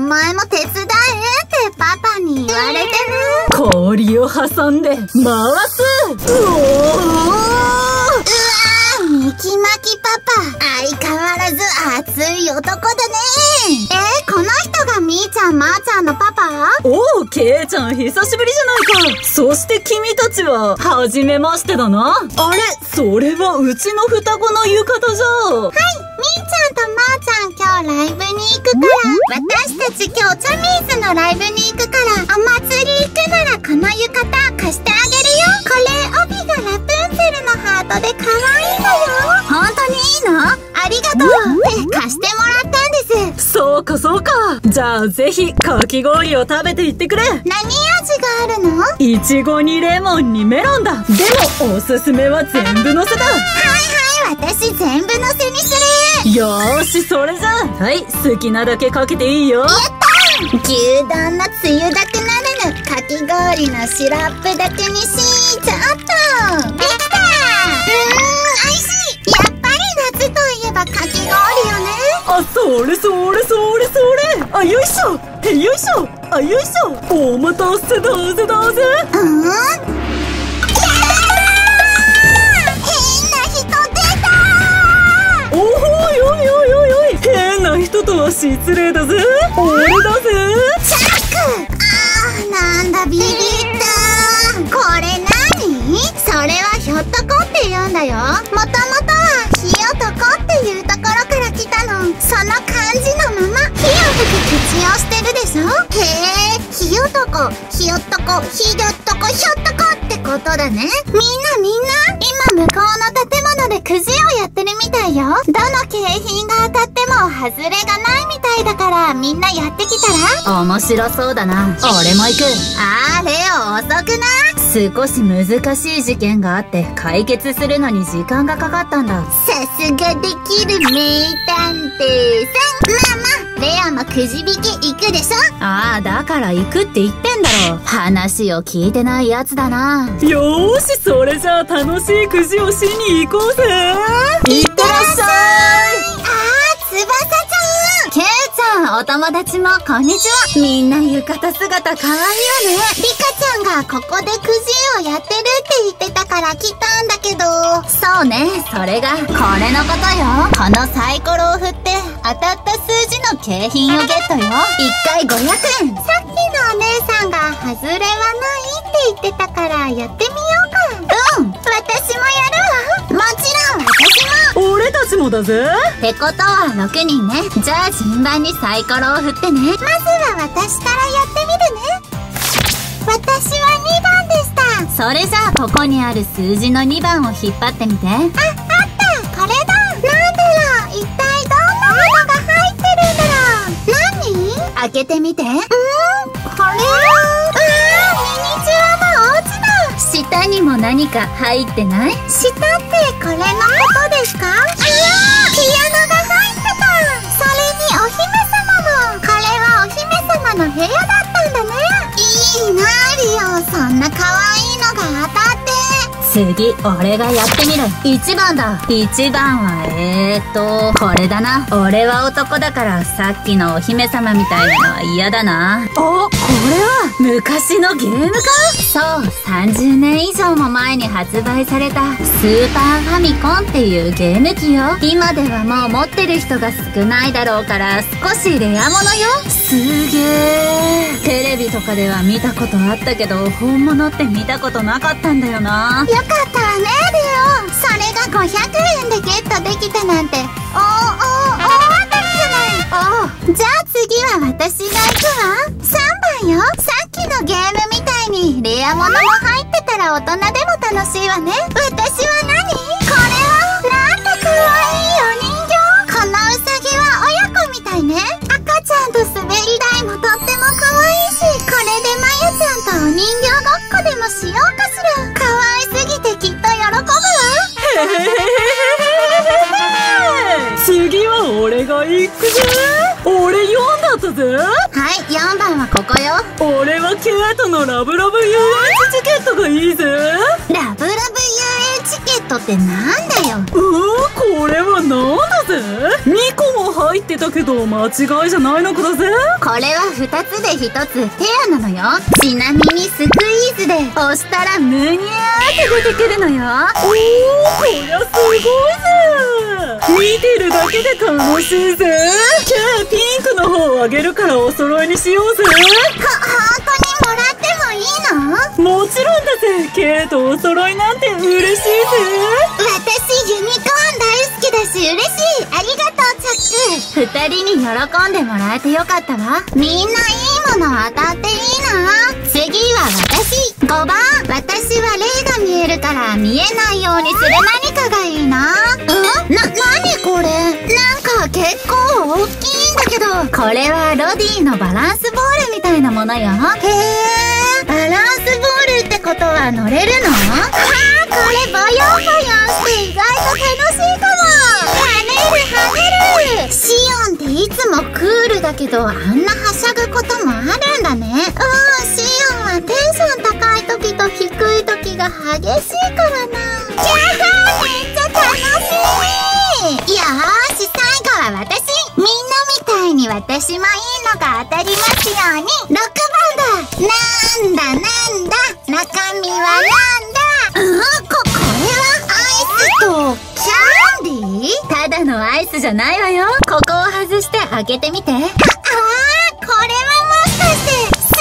前も手伝えってパパに言われてる。 氷を挟んで回す。うおミキマキパパ、相変わらず熱い男だね。この人がみーちゃん、まーちゃんのパパ？ おう、けいちゃん久しぶりじゃないか。そして君たちは、はじめましてだな。あれ、それはうちの双子の浴衣じゃ。 はい、みーちゃんとまーちゃん今日ライブに行くから、私たち今日チャミーズのライブに行くから、お祭り行くならこの浴衣貸してあげるよ。これ、帯がラプンツェルのハートで可愛いのよ。本当にいいの？ありがとう。貸してもらったんです。 そうかそうか。じゃあぜひかき氷を食べていってくれ。 何味があるの？ いちごにレモンにメロンだ。でもおすすめは全部のせだ。 はいはい、私全部のせにする。 よーし、それじゃあ。はい、好きなだけかけていいよ。 やったー。牛丼のつゆだけならぬかき氷のシロップだけにしちゃった。できたー。美味しい。やっぱり夏といえばかき氷よね。 あ、それそれそれそれ。あ、よいしょ。よいしょ。あ、よいしょ。お待たせだぜだぜ。変な人とは失礼だぜ。俺だぜ。 チャック。なんだビビった。これ何？それはひょっとこって言うんだよ。もともとはひよとこっていうところから来たの。その漢字のまま火を吹く口をしてるでしょ。へえ、ひよとこ、ひよっとこ、ひよっとこ、ひょっとこってことだね。みんな今向こうの建物でくじをやってるみたいよ。どの景品が当たっても外れがないみたいだから、みんなやってきたら？ 面白そうだな。俺も行く。 レオ遅くない？ 少し難しい事件があって解決するのに時間がかかったんだ。 さすができる名探偵さん。まあレオもくじ引き行くでしょ。 ああ、だから行くって言ってんだろ。話を聞いてないやつだな。よーし、それじゃあ楽しいくじをしに行こうぜ。いってらっしゃい。 翼ちゃん。 ケイちゃん、お友達もこんにちは。みんな浴衣姿可愛いよね。 リカちゃんがここでくじをやってるって言ってたから来たんだけど。 そうね、それがこれのことよ。このサイコロを振って当たった数字の景品をゲットよ。1回500円。 さっきのお姉さんが外れはないって言ってたからやってみようか。私もやるわ。もちろん私も。 俺たちもだぜ。 ってことは6人ね。じゃあ順番にサイコロを振ってね。まずは私からやってみるね。私は2番でした。 それじゃあここにある数字の2番を引っ張ってみて。 あった。これだ。なんだろう。一体どんなものが入ってるんだろう。何？ 開けてみて。 これはミニチュアのお家だ。 下にも何か入ってない？ 下ってこれのことですか？ピアノが入ってた。それにお姫様も。これはお姫様の部屋だったんだね。いいなリオ、そんな可愛いのが当たって。 次、俺がやってみる。1番だ。1番はこれだな。俺は男だからさっきのお姫様みたいなのは嫌だな。これは昔のゲームか？そう、30年以上も前に発売されたスーパーファミコンっていうゲーム機よ。今ではもう持ってる人が少ないだろうから少しレアものよ。すげー。テレビとかでは見たことあったけど本物って見たことなかったんだよな。 よかったわねレオ。それが500円でゲットできたなんて大当たりじゃない。じゃあ次は私が行くわ。3番よ。さっきのゲームみたいにレアものも入ってたら大人でも楽しいわね。私は何？これはなんて可愛いお人形。このウサギは親子みたいね。赤ちゃんと滑り台もとっても可愛いし、これでまゆちゃんとお人形ごっこでもしようかしら。可愛すぎてきっと喜ぶわ。 次は俺が行くぜ。俺4だったぜ。 はい、4番はここよ。 俺はケイトのラブラブ遊園地チケットがいいぜ。 ラブラブ遊園チケットトってなんだよ。 これはなんだぜ。2個も入ってたけど間違いじゃないのかだぜ。 これは2つで1つペアなのよ。ちなみにスクイーズで押したらむにゃーって出てくるのよ。 こりゃすごいぜ。見てるだけで楽しいぜ。ピンクの方をあげるからお揃いにしようぜ。 本当にもらってもいいの？ もちろんだぜ。ケイとお揃いなんて嬉しいぜ。 私ユニコーン大好きだし嬉しい。ありがとうチャック。2人に喜んでもらえてよかったわ。みんないいもの当たっていいな。次は私。5番。私は霊が見えるから見えないようにする何かがいいな。何これ？なんか結構大きいんだけど。これはロディのバランスボールみたいなものよ。へー、バランスボールってことは乗れるの？これボヨンボヨンして意外と楽しいかも。跳ねる。シオンっていつもクールだけどあんなはしゃぐこともあるんだね。シオンはテンション高い時と低い時が激しいからな。めっちゃ楽しい。よーし、最後は私。みんなみたいに私もいいのが当たりますように。6番だ。なんだ中身はなんだ。これはアイスとキャンディー？ ただのアイスじゃないわよ。ここを外して開けてみて。 これはもしかしてス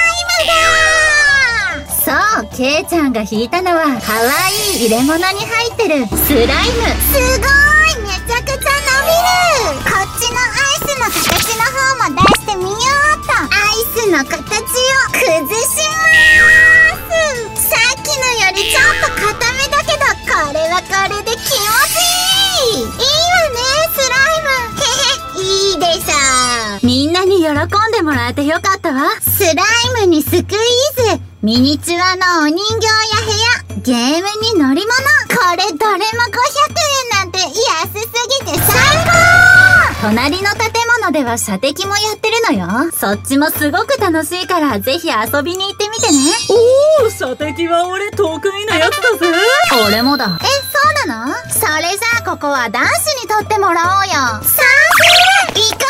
ライムだ。 そう、ケイちゃんが引いたのは可愛い入れ物に入ってるスライム。 すごい、めちゃくちゃ伸びる。こっちのアイスの形の方も出してみようっと。アイスの形を崩しまーす。さっきのよりちょっと固めだけど、これはこれで気持ちいい。いいわね、スライム。いいでしょ。 みんなに喜んでもらえてよかったわ。 スライムにスクイーズ、ミニチュアのお人形や部屋、ゲームに乗り物。これどれも500円なんて安すぎて最高。 隣の建物では射的もやってるのよ。そっちもすごく楽しいからぜひ遊びに行ってみてね。射的は俺得意なやつだぜ。俺もだ。 そうなの？それじゃあここは男子にとってもらおうよ。賛成！いか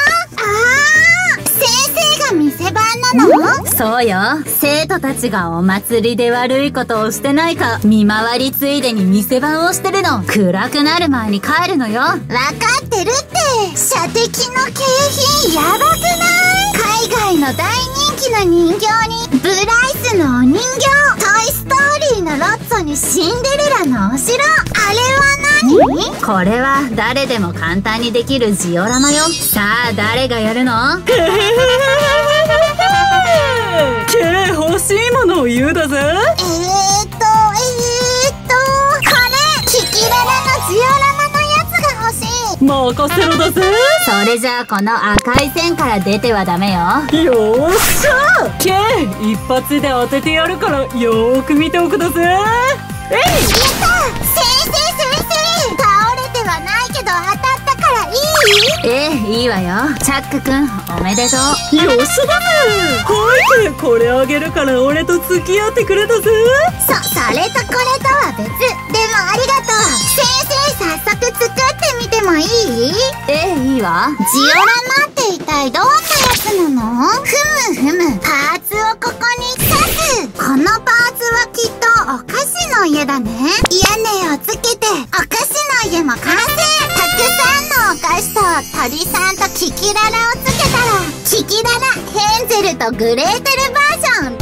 先生が店番なの？ そうよ。生徒たちがお祭りで悪いことをしてないか見回りついでに店番をしてるの。暗くなる前に帰るのよ。 わかってるって。射的の景品やばくない？海外の大人気の人形にブライスのお人形、トイストーリーのロッツォにシンデレラのお城。あれは何？ これは誰でも簡単にできるジオラマよ。さあ誰がやるの？欲しいものを言うだぜ。 これキキララのジオラマのやつが欲しい。 任せろだぜ。それじゃあこの赤い線から出てはダメよ。よっしゃー。一発で当ててやるからよーく見ておくだぜ。 やった！先生倒れてはないけど当たったからいい？ いいわよ。チャックくんおめでとう。よっしゃだぜ。これあげるから俺と付き合ってくれたぜ。 それとこれとは別。でもありがとう。先生早速作ってみてもいい？ いいわ。 ジオラマって一体どんなやつなの？ふむパーツをここに刺す。このパーツはきっとお菓子の家だね。屋根をつけてお菓子の家も完成。たくさんのお菓子と鳥さんとキキララをつけたらキキララ、ヘンゼルとグレーテルバージョン完成。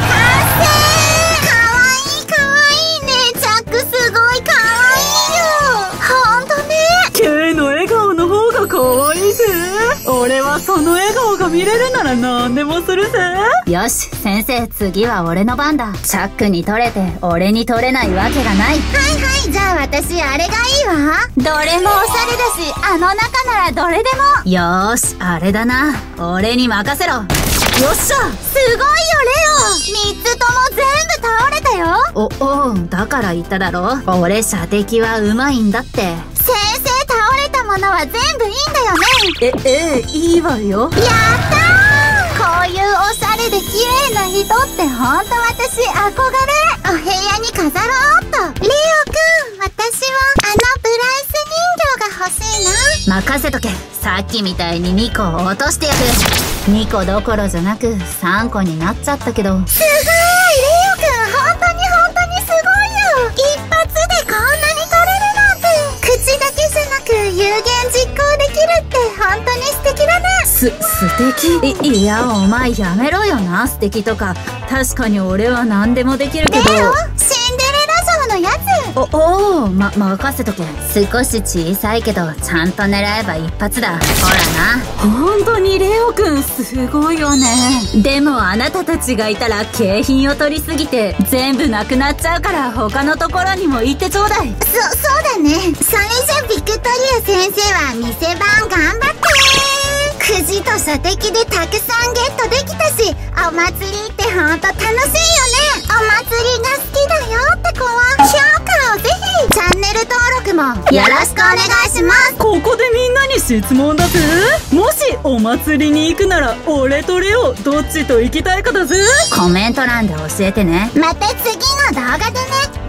かわいいね。チャックすごいかわいいよ。ほんとね。 ケイの笑顔の方がかわいいぜ。俺はその笑顔が見れるなら何でもするぜ。よし先生、次は俺の番だ。チャックに取れて俺に取れないわけがない。 じゃあ私あれがいいわ。どれもおしゃれだし、あの中ならどれでも。 よーし、あれだな。俺に任せろ。よっしゃ。 すごいよレオ。3つとも全部倒れたよ。 だから言っただろ。俺射的はうまいんだって。 先生倒れたものは全部いいんだよね。 いいわよ。 やったー。こういうおしゃれで綺麗な人ってほんと私憧れ。お部屋に飾ろうっと。レオくん、私任せとけ。さっきみたいに2個落としてやる。2個どころじゃなく3個になっちゃったけど。 すごい、レオくん、本当にすごいよ。一発でこんなに取れるなんて。口だけじゃなく有言実行できるって本当に素敵だね。 素敵？いや、お前やめろよな、素敵とか。確かに俺は何でもできるけど。 レオ、シンデレラ城のやつ。 任せとけ。少し小さいけどちゃんと狙えば一発だ。ほらな。本当にレオくんすごいよね。でもあなたたちがいたら景品を取りすぎて全部なくなっちゃうから、他のところにも行ってちょうだい。 そうだね。それじゃビクトリア先生は店番頑張って。くじと射的でたくさんゲットできたし、お祭りってほんと楽しいよね。お祭りが好きだよって子は評価をぜひ。チャンネル登録もよろしくお願いします。 ここでみんなに質問だぜ。もしお祭りに行くなら俺とレオどっちと行きたいかだぜ。 コメント欄で教えてね。 また次の動画でね。